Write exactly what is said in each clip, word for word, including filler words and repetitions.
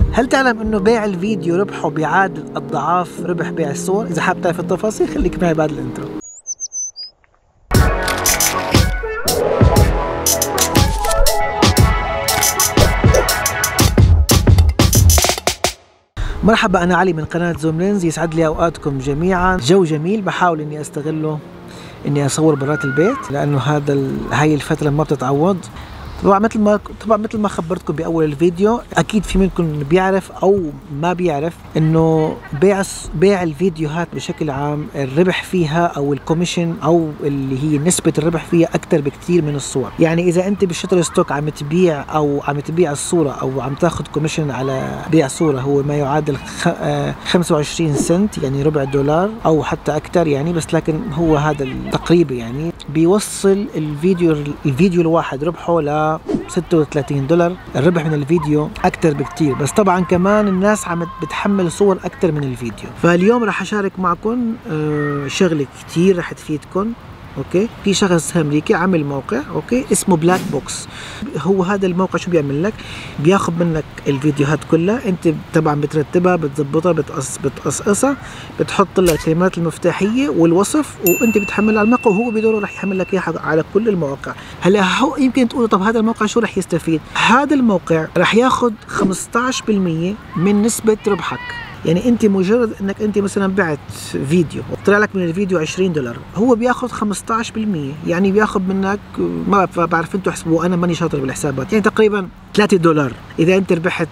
هل تعلم انه بيع الفيديو ربحه بيعادل اضعاف ربح بيع الصور؟ اذا حابب تعرف التفاصيل خليك معي بعد الانترو. مرحبا، انا علي من قناة زوم لينز. يسعد لي اوقاتكم جميعا. جو جميل بحاول اني استغله اني اصور برات البيت، لانه هذا ال... هاي الفترة ما بتتعوض. طبعا مثل ما طبعا مثل ما خبرتكم باول الفيديو، اكيد في منكم بيعرف او ما بيعرف انه بيع بيع الفيديوهات بشكل عام الربح فيها او الكوميشن او اللي هي نسبة الربح فيها اكثر بكثير من الصور. يعني اذا انت بالشتر ستوك عم تبيع او عم تبيع الصورة او عم تاخذ كوميشن على بيع صورة هو ما يعادل خمسة وعشرين سنت، يعني ربع دولار او حتى اكثر يعني، بس لكن هو هذا تقريبا يعني بيوصل الفيديو الفيديو الواحد ربحه ل ستة وثلاثين دولار. الربح من الفيديو اكثر بكتير، بس طبعا كمان الناس عم بتحمل صور اكثر من الفيديو. فاليوم راح اشارك معكم شغله كتير راح تفيدكم. اوكي، في شخص امريكي عامل موقع اوكي اسمه بلاك بوكس. هو هذا الموقع شو بيعمل لك؟ بياخذ منك الفيديوهات كلها، انت طبعا بترتبها، بتظبطها، بتقص بتقصقصها، بتحط لها الكلمات المفتاحيه والوصف، وانت بتحملها على الموقع، وهو بدوره راح يحمل لك اياها على كل المواقع. هلا هو يمكن تقولوا طب هذا الموقع شو راح يستفيد؟ هذا الموقع راح ياخذ خمسة عشر بالمئة من نسبه ربحك. يعني انت مجرد انك انت مثلا بعت فيديو وطلع لك من الفيديو عشرين دولار، هو بياخذ خمسة عشر بالمئة، يعني بياخذ منك، ما بعرف انتم احسبوا، انا ماني شاطر بالحسابات، يعني تقريبا ثلاثة دولار. اذا انت ربحت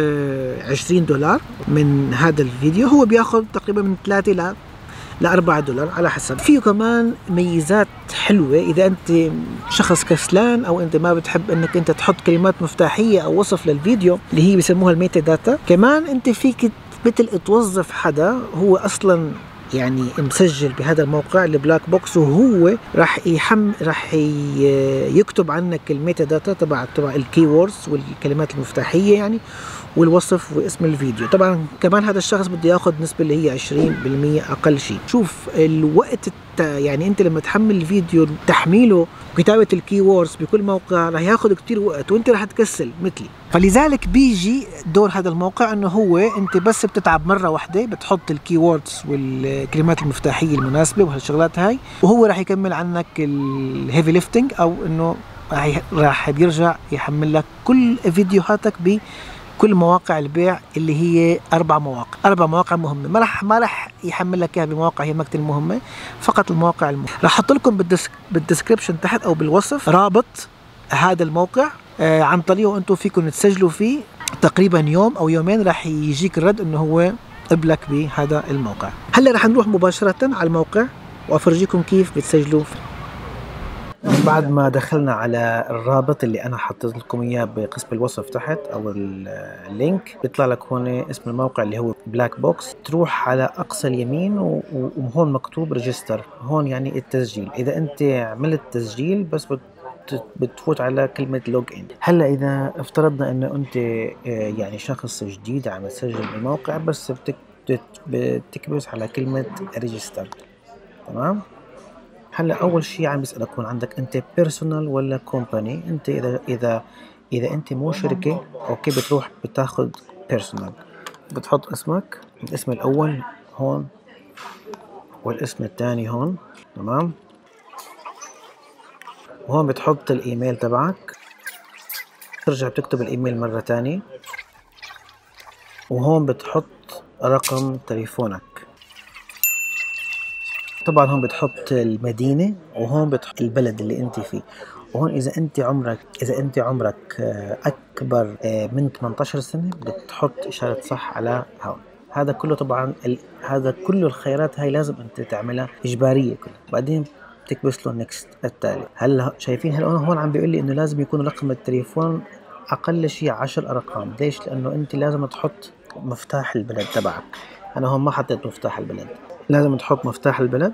عشرين دولار من هذا الفيديو، هو بياخذ تقريبا من ثلاثة ل ل أربعة دولار على حسب. فيه كمان ميزات حلوه اذا انت شخص كسلان او انت ما بتحب انك انت تحط كلمات مفتاحيه او وصف للفيديو اللي هي بيسموها الميتا داتا. كمان انت فيك مثل توظف حدا هو اصلا يعني مسجل بهذا الموقع البلاك بوكس، وهو راح يحم راح يكتب عنك الميتا داتا تبع تبع الكي ووردز والكلمات المفتاحيه يعني، والوصف واسم الفيديو. طبعا كمان هذا الشخص بده ياخذ نسبه اللي هي عشرين بالمئة اقل شيء. شوف الوقت يعني انت لما تحمل الفيديو تحميله وكتابه الكي ووردز بكل موقع راح ياخذ كثير وقت، وانت راح تكسل مثلي. فلذلك بيجي دور هذا الموقع انه هو انت بس بتتعب مره واحده، بتحط الكي ووردز والكلمات المفتاحيه المناسبه وهالشغلات هاي، وهو راح يكمل عنك الهيفي ليفتنج، او انه راح بيرجع يحمل لك كل فيديوهاتك ب كل مواقع البيع اللي هي اربع مواقع، اربع مواقع مهمه. ما راح ما راح يحمل لك اياها بمواقع هي ما كتير مهمه، فقط المواقع المهمه. راح احط لكم بالدسك بالدسكربشن تحت او بالوصف رابط هذا الموقع، آه عن طريقه انتم فيكم تسجلوا فيه تقريبا يوم او يومين، راح يجيك الرد انه هو قبلك بهذا الموقع. هلا راح نروح مباشره على الموقع وافرجيكم كيف بتسجلوا فيه. بعد ما دخلنا على الرابط اللي انا حطيت لكم اياه بقسم الوصف تحت او اللينك، بيطلع لك هون اسم الموقع اللي هو بلاك بوكس. تروح على اقصى اليمين وهون مكتوب ريجستر، هون يعني التسجيل. اذا انت عملت تسجيل بس بتفوت على كلمة لوج ان. هلا اذا افترضنا انه انت يعني شخص جديد عم تسجل بالموقع، بس بتكبس على كلمة ريجستر. تمام. هلا اول شيء عم بيسالك هون عندك انت بيرسونال ولا كومباني. انت اذا اذا اذا انت مو شركه اوكي بتروح بتاخذ بيرسونال، بتحط اسمك، الاسم الاول هون والاسم الثاني هون. تمام. وهون بتحط الايميل تبعك، ترجع بتكتب الايميل مره ثانيه، وهون بتحط رقم تليفونك. طبعا هون بتحط المدينة، وهون بتحط البلد اللي انت فيه. وهون اذا انت عمرك اذا انت عمرك اكبر من ثمانية عشر سنة بتحط اشارة صح على هون. هذا كله طبعا ال... هذا كله الخيارات هاي لازم انت تعملها اجبارية كلها. بعدين بتكبس له نكست التالي. هلا شايفين هلا هون عم بيقول لي انه لازم يكون رقم التليفون اقل شيء عشر ارقام. ليش؟ لانه انت لازم تحط مفتاح البلد تبعك. انا هون ما حطيت مفتاح البلد، لازم تحط مفتاح البلد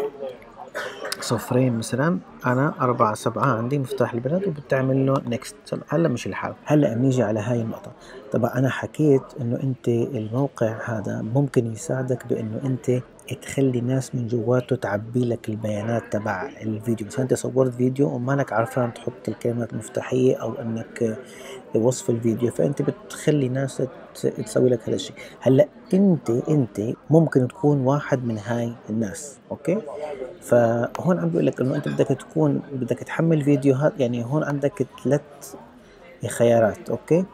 صفرين مثلا. انا أربعة سبعة عندي مفتاح البلد، وبتعمل له نكست. هلا مش الحال. هلا بنيجي على هاي النقطة. طبعا انا حكيت انه انت الموقع هذا ممكن يساعدك بانه انت تخلي ناس من جواته تعبي لك البيانات تبع الفيديو. مثلا انت صورت فيديو ومانك عارفان تحط الكلمات المفتاحية او انك وصف الفيديو، فانت بتخلي ناس تسوي لك هذا الشيء. هلا انت انت ممكن تكون واحد من هاي الناس، اوكي؟ فهون عم بقول لك انه انت بدك تكون بدك تحمل فيديوهات. يعني هون عندك ثلاث خيارات، اوكي؟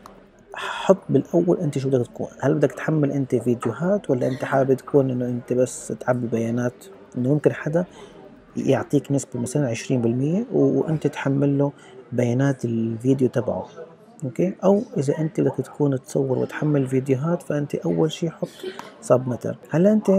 حط بالاول انت شو بدك تكون. هل بدك تحمل انت فيديوهات، ولا انت حابب تكون انه انت بس تعبي بيانات؟ انه ممكن حدا يعطيك نسبة مثلا عشرين بالمية وانت تحمل له بيانات الفيديو تبعه، اوكي؟ او اذا انت بدك تكون تصور وتحمل فيديوهات، فانت اول شيء حط سبمتر. هلا انت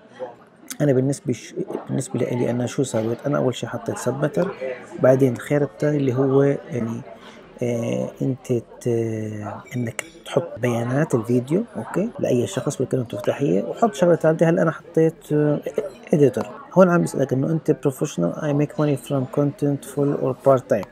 انا بالنسبه ش... بالنسبه لي انا شو سويت؟ انا اول شيء حطيت سبمتر، بعدين الخيار الثاني اللي هو يعني آه انت ت... انك تحط بيانات الفيديو، اوكي، لاي شخص بالكلمه المفتاحيه، وحط شغله ثالثه. هلا انا حطيت اديتور. هون عم بيسالك انه انت بروفيشنال اي ميك ماني فروم كونتنت فول اور بارت تايم.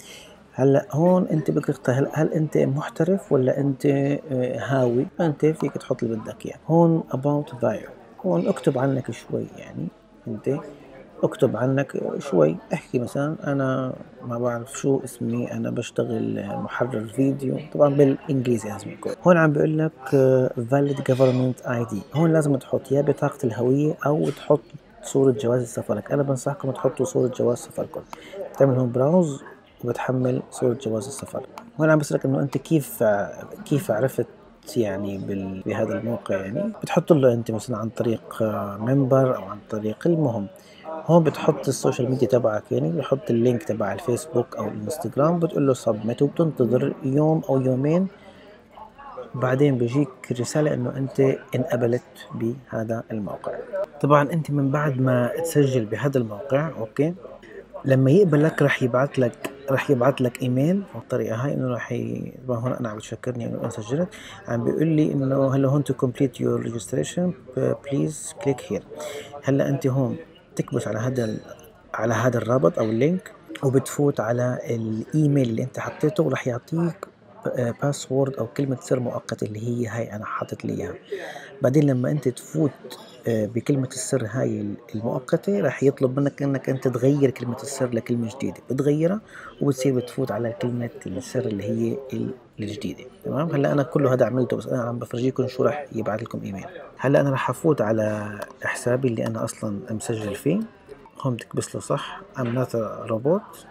هلا هون انت بدك تختار هل, هل انت محترف ولا انت هاوي. انت فيك تحط اللي بدك اياه. هون about bio، هون اكتب عنك شوي. يعني انت اكتب عنك شوي، احكي مثلا انا ما بعرف شو اسمي، انا بشتغل محرر فيديو، طبعا بالانجليزي لازم يكون. هون عم بيقول لك valid government اي دي. هون لازم تحط يا بطاقة الهوية او تحط صورة جواز سفرك. انا بنصحكم تحطوا صورة جواز سفركم. بتعمل هون براوز وبتحمل صورة جواز السفر. هون عم بسألك انه انت كيف كيف عرفت يعني بهذا الموقع. يعني بتحط له انت مثلا عن طريق منبر او عن طريق، المهم هون بتحط السوشيال ميديا تبعك. يعني بتحط اللينك تبع الفيسبوك او الانستغرام، بتقول له سبميت، وبتنتظر يوم او يومين، بعدين بيجيك رسالة انه انت انقبلت بهذا الموقع. طبعا انت من بعد ما تسجل بهذا الموقع، اوكي، لما يقبلك راح يبعث لك راح يبعث لك ايميل بالطريقه هاي، انه راح ي... هون انا عم بتشكرني انه انا سجلت. عم بيقول لي انه هلا هون تو كومبليت يور ريجستريشن بليز كليك هير. هلا انت هون تكبس على هذا ال... على هذا الرابط او اللينك، وبتفوت على الايميل اللي انت حطيته، وراح يعطيك باسورد او كلمه سر مؤقته اللي هي هاي انا حاطط لي اياها. بعدين لما انت تفوت بكلمة السر هاي المؤقتة، راح يطلب منك انك انت تغير كلمة السر لكلمة جديدة، بتغيرها وبتصير بتفوت على كلمة السر اللي هي الجديدة. تمام؟ هلا انا كله هذا عملته، بس انا عم بفرجيكم شو راح يبعث لكم ايميل. هلا انا راح افوت على حسابي اللي انا اصلا مسجل فيه. هون بتكبس له صح I'm not a robot،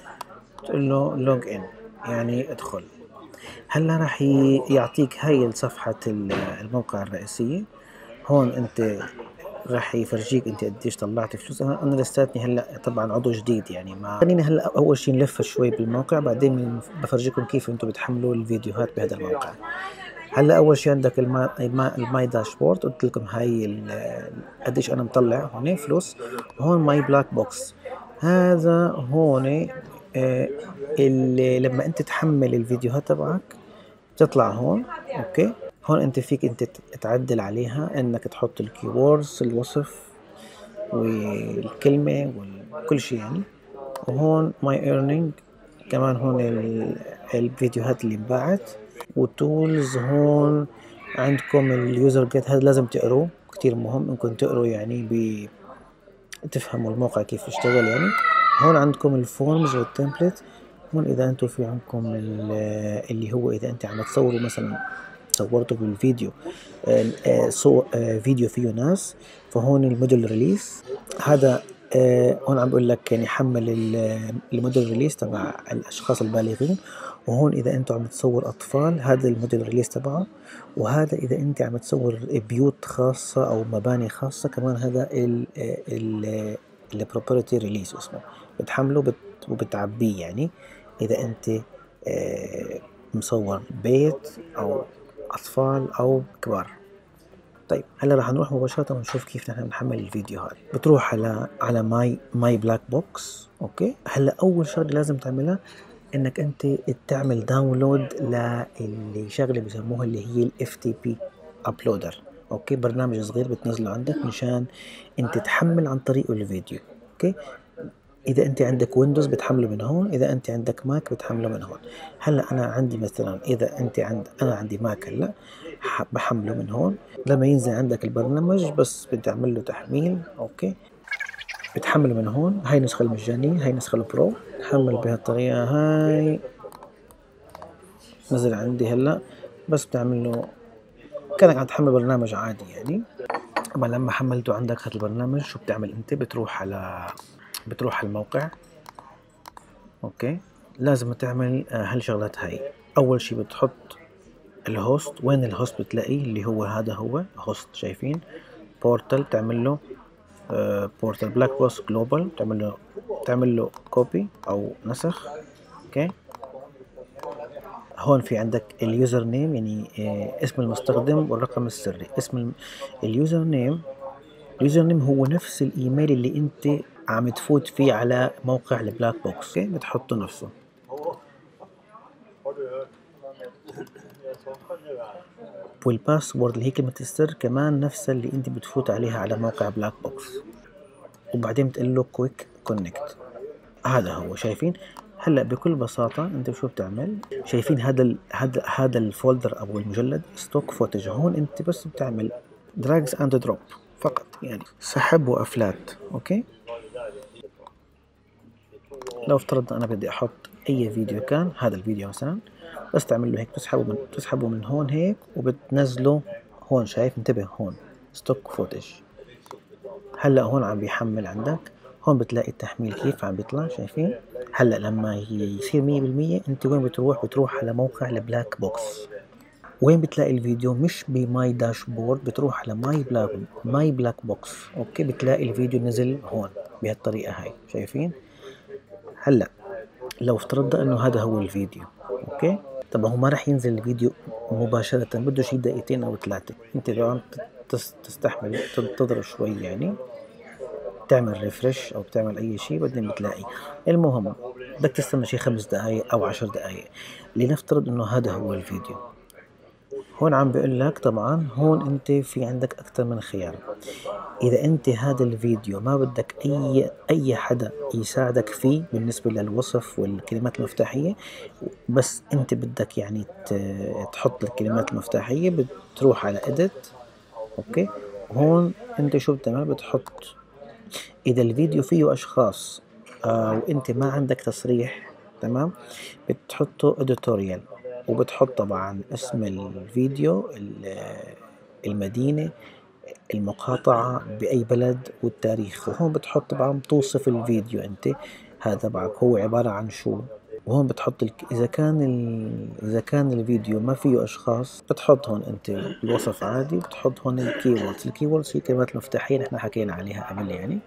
تقول له لوج ان يعني ادخل. هلا راح يعطيك هاي صفحة الموقع الرئيسية. هون انت راح يفرجيك انت قديش طلعت فلوس. انا لساتني هلا طبعا عضو جديد، يعني ما خليني هلا اول شيء نلف شوي بالموقع، بعدين بفرجيكم كيف انتم بتحملوا الفيديوهات بهذا الموقع. هلا اول شيء عندك الماي, الماي داشبورد، قلت لكم هاي قديش انا مطلع هون فلوس. هون ماي بلاك بوكس، هذا هون آه اللي لما انت تحمل الفيديوهات تبعك تطلع هون، اوكي. هون انت فيك انت تعدل عليها، انك تحط الكيوردز، الوصف والكلمة وكل شيء يعني. وهون ماي ايرنينج كمان، هون الفيديوهات اللي انباعت. وتولز هون عندكم اليوزر جيت، هذا لازم تقروه، كتير مهم انكم تقروا يعني بي تفهموا الموقع كيف يشتغل يعني. هون عندكم الفورمز والتمبلت. هون اذا انتم في عندكم اللي هو اذا انت عم تصوروا مثلا صورته بالفيديو صو فيديو فيه ناس، فهون الموديل ريليس هذا. هون عم بقول لك يعني حمل الموديل ريليس تبع الاشخاص البالغين. وهون اذا انت عم تصور اطفال، هذا الموديل ريليس تبعه. وهذا اذا انت عم تصور بيوت خاصة او مباني خاصة، كمان هذا ال البروبرتي ريليس اسمه، بتحمله وبتعبيه. يعني اذا انت مصور بيت او اطفال او كبار. طيب هلا راح نروح مباشرة ونشوف كيف نحن بنحمل الفيديو هذا. بتروح على على ماي ماي بلاك بوكس، اوكي. هلا اول شغله لازم تعملها انك انت تعمل داونلود للي شغله بسموها اللي هي الاف تي بي ابلودر، اوكي. برنامج صغير بتنزله عندك مشان انت تحمل عن طريقه الفيديو، اوكي. اذا انت عندك ويندوز بتحمله من هون، اذا انت عندك ماك بتحمله من هون. هلا انا عندي مثلا اذا انت عند انا عندي ماك هلا بحمله من هون. لما ينزل عندك البرنامج بس بدي اعمل له تحميل، اوكي، بتحمله من هون. هاي النسخة المجانية، هاي النسخة البرو، تحمل بهالطريقة هاي. نزل عندي هلا، بس بتعمل له كأنك عم تحمل برنامج عادي يعني. اما لما حملته عندك هذا البرنامج شو بتعمل انت؟ بتروح على بتروح على الموقع، اوكي. لازم تعمل هالشغلات هاي. اول شي بتحط الهوست. وين الهوست؟ بتلاقيه اللي هو هذا هو هوست، شايفين؟ بورتال، بتعمل له بورتال بلاك بوكس جلوبال، بتعمل له بتعمل له كوبي او نسخ، اوكي. هون في عندك اليوزر نيم، يعني اه اسم المستخدم والرقم السري. اسم اليوزر نيم اليوزر نيم هو نفس الايميل اللي انت عم تفوت فيه على موقع البلاك بوكس، اوكي، بتحطه نفسه. والباسورد اللي هي كلمة السر كمان نفسها اللي انت بتفوت عليها على موقع بلاك بوكس. وبعدين بتقول له كويك كونكت. هذا هو، شايفين؟ هلا بكل بساطة انت شو بتعمل؟ شايفين هذا ال هذا هذا الفولدر او المجلد ستوك فوتج. هون انت بس بتعمل دراجز اند دروب فقط، يعني سحب وافلات، اوكي. لو افترضنا انا بدي احط اي فيديو، كان هذا الفيديو مثلا، بس تعمل له هيك، تسحبه من تسحبه من هون هيك وبتنزله هون. شايف؟ انتبه هون ستوك فوتج. هلا هون عم بيحمل عندك. هون بتلاقي التحميل كيف عم بيطلع، شايفين؟ هلا لما يصير مية بالمية انت وين بتروح؟ بتروح على موقع البلاك بوكس. وين بتلاقي الفيديو؟ مش بماي داشبورد، بتروح على ماي بلاك ماي بلاك بوكس، اوكي. بتلاقي الفيديو نزل هون بهالطريقة هاي، شايفين؟ هلا لو افترضنا انه هذا هو الفيديو، اوكي. طب هو ما راح ينزل الفيديو مباشرة، بده شي دقيقتين او ثلاثة. انت لو عم تستحمل تنتظر شوي، يعني تعمل ريفرش او بتعمل اي شيء، بعدين بتلاقي. المهم بدك تستنى شي خمس دقايق او عشر دقايق. لنفترض انه هذا هو الفيديو. هون عم بيقول لك طبعا هون انت في عندك اكثر من خيار. اذا انت هذا الفيديو ما بدك اي اي حدا يساعدك فيه بالنسبة للوصف والكلمات المفتاحية، بس انت بدك يعني تحط الكلمات المفتاحية، بتروح على edit، اوكي. هون انت شو بتعمل؟ بتحط إذا الفيديو فيه أشخاص آه وأنت ما عندك تصريح، تمام، بتحطه editorial. وبتحط طبعا اسم الفيديو، المدينة، المقاطعة بأي بلد، والتاريخ. وهون بتحط طبعا توصف الفيديو أنت هذا تبعك هو عبارة عن شو. وهون بتحط الك... إذا كان ال... إذا كان الفيديو ما فيه أشخاص بتحط هون أنت الوصف عادي، وبتحط هون الكيوردز. الكيوردز هي كلمات مفتاحية نحن حكينا عليها قبل يعني.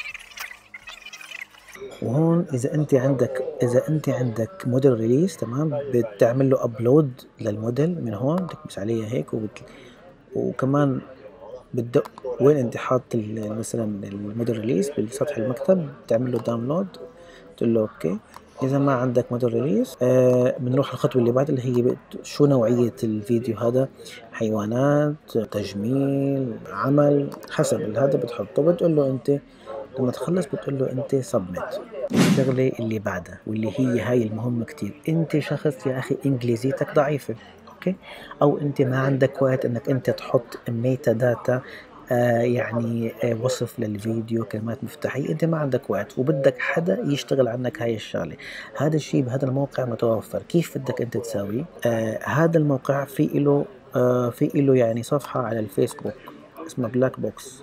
وهون اذا انت عندك اذا انت عندك موديل ريليس، تمام، بتعمل له ابلود للموديل من هون، بتكبس عليها هيك وبت... وكمان بتدق وين انت حاط مثلا الموديل ريليس بالسطح المكتب، بتعمل له داونلود، تقول له اوكي. اذا ما عندك موديل ريليس آه بنروح الخطوه اللي بعد، اللي هي بت... شو نوعيه الفيديو هذا؟ حيوانات، تجميل، عمل، حسب هذا بتحطه. بتقول له انت لما تخلص بتقول له انت سبميت. الشغلة اللي بعدها واللي هي هاي المهمة كتير، انت شخص يا اخي انجليزيتك ضعيفة، اوكي، او انت ما عندك وقت انك انت تحط ميتا داتا، آه يعني آه وصف للفيديو، كلمات مفتاحية، انت ما عندك وقت وبدك حدا يشتغل عنك هاي الشغلة. هذا الشيء بهذا الموقع متوفر. كيف بدك انت تساوي؟ آه هذا الموقع في له آه في له يعني صفحة على الفيسبوك اسمها بلاك بوكس،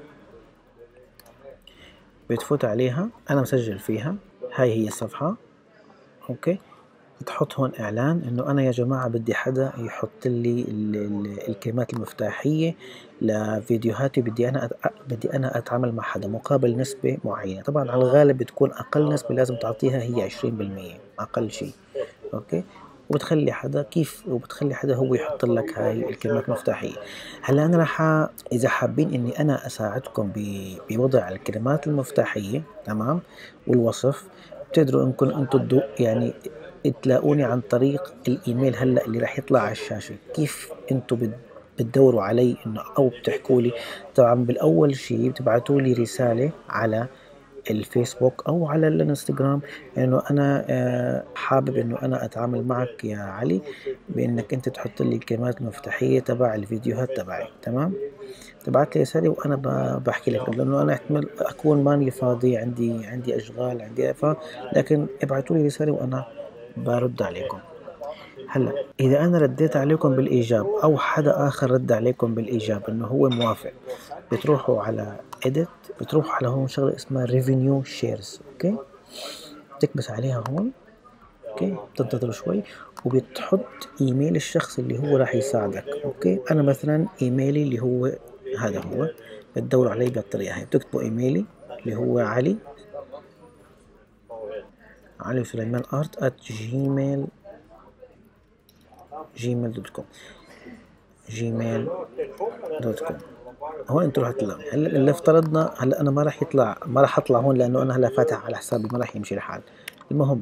بتفوت عليها. انا مسجل فيها، هاي هي الصفحة، اوكي. بتحط هون اعلان انه انا يا جماعة بدي حدا يحط لي ال ال الكلمات المفتاحية لفيديوهاتي، بدي انا أت... بدي انا اتعامل مع حدا مقابل نسبة معينة. طبعا على الغالب بتكون اقل نسبة لازم تعطيها هي عشرين بالمية اقل شيء، اوكي. وبتخلي حدا كيف وبتخلي حدا هو يحط لك هاي الكلمات المفتاحية. هلا انا رح اذا حابين اني انا اساعدكم بوضع الكلمات المفتاحية، تمام، والوصف، بتقدروا انكم انتم يعني تلاقوني عن طريق الايميل هلا اللي راح يطلع على الشاشة. كيف انتم بتدوروا علي انه او بتحكوا لي؟ طبعا بالاول شيء بتبعتوا لي رسالة على الفيسبوك او على الانستغرام انه انا آه، حابب انه انا اتعامل معك يا علي بانك انت تحط لي الكلمات المفتاحيه تبع الفيديوهات تبعي. تمام، تبعت لي رساله وانا ب- بحكي لك، لانه انا احتمال اكون ماني فاضي، عندي عندي اشغال، عندي ف لكن ابعتوا لي رساله وانا برد عليكم. هلا اذا انا رديت عليكم بالايجاب او حدا اخر رد عليكم بالايجاب انه هو موافق، بتروحوا على edit، بتروحوا على هون شغله اسمها revenue shares. اوكي، بتكبس عليها هون. اوكي، بتنتظر شوي وبتحط ايميل الشخص اللي هو راح يساعدك. اوكي، انا مثلا ايميلي اللي هو هذا هو، بتدوروا علي بالطريقه هاي، بتكتبوا ايميلي اللي هو علي علي سليمان ارت at gmail جيميل دوت كوم جيميل دوت كوم. هون انتوا رح تطلعوا. هلا اللي افترضنا هلا انا ما راح يطلع، ما راح اطلع هون لانه انا هلا فاتح على حسابي، ما راح يمشي الحال. المهم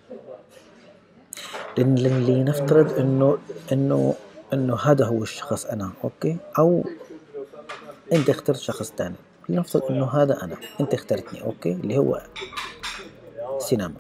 لنفترض انه انه انه هذا هو الشخص انا. اوكي، او انت اخترت شخص ثاني، لنفترض انه هذا انا، انت اخترتني. اوكي، اللي هو سينما.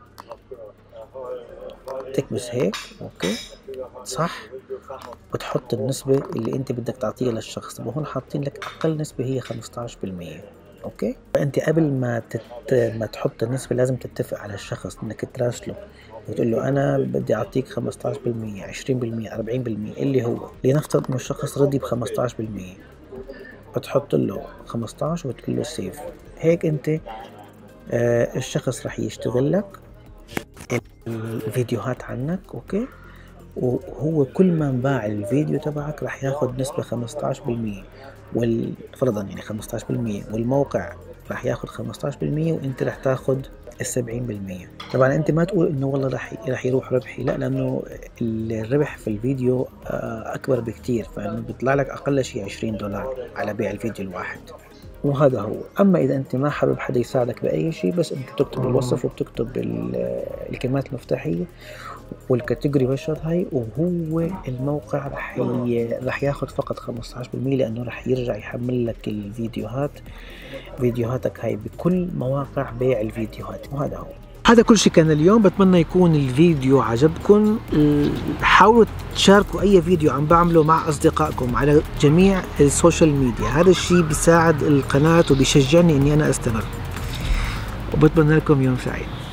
تكبس هيك. اوكي، صح، وتحط النسبة اللي انت بدك تعطيها للشخص. وهون حاطين لك اقل نسبة هي خمسطعش بالمية. اوكي، فانت قبل ما تت... ما تحط النسبة لازم تتفق على الشخص انك تراسله وتقول له انا بدي اعطيك خمسطعش بالمية، عشرين بالمية، أربعين بالمية، اللي هو لنفترض انه الشخص رضي ب خمسطعش بالمية، بتحط له خمسطعش وتقول له سيف. هيك انت آه الشخص رح يشتغل لك الفيديوهات عنك. اوكي، وهو كل ما انباع الفيديو تبعك راح ياخد نسبة خمسطعش بالمية، والفرضا يعني خمسطعش بالمية، والموقع راح ياخد خمسطعش بالمية وانت راح تاخد السبعين بالمية. طبعا انت ما تقول انه والله راح راح يروح ربحي، لا، لانه الربح في الفيديو اكبر بكتير، فانه بيطلع لك اقل شيء عشرين دولار على بيع الفيديو الواحد. وهذا هو. اما اذا انت ما حابب حدا يساعدك باي شيء، بس انت بتكتب الوصف وبتكتب الكلمات المفتاحيه والكاتيجوري والشغلات هاي، وهو الموقع رح ي... رح ياخد فقط خمسطعش بالمية، لانه رح يرجع يحمل لك الفيديوهات فيديوهاتك هاي بكل مواقع بيع الفيديوهات. وهذا هو. هذا كل شيء كان اليوم. بتمنى يكون الفيديو عجبكم. حاولوا تشاركوا اي فيديو عم بعمله مع اصدقائكم على جميع السوشيال ميديا، هذا الشيء بيساعد القناة وبيشجعني اني انا استمر. وبتمنى لكم يوم سعيد.